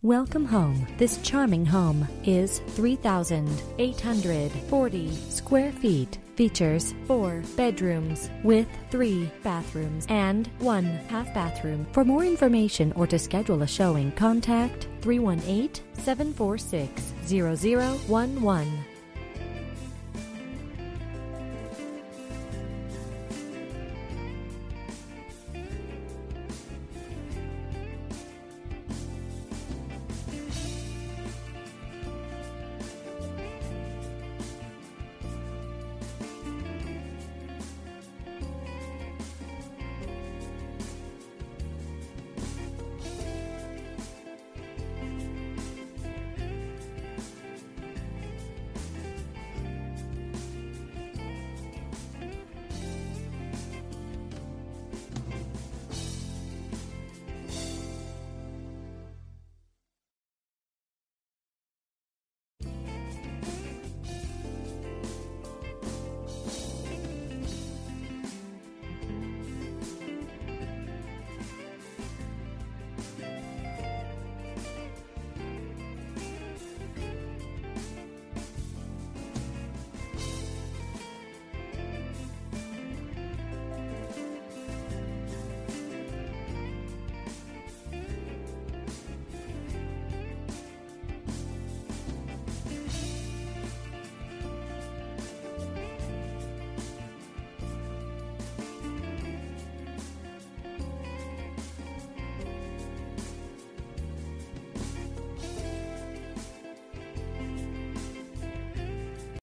Welcome home. This charming home is 3,840 square feet. Features 4 bedrooms with 3 bathrooms and 1 half bathroom. For more information or to schedule a showing, contact 318-746-0011.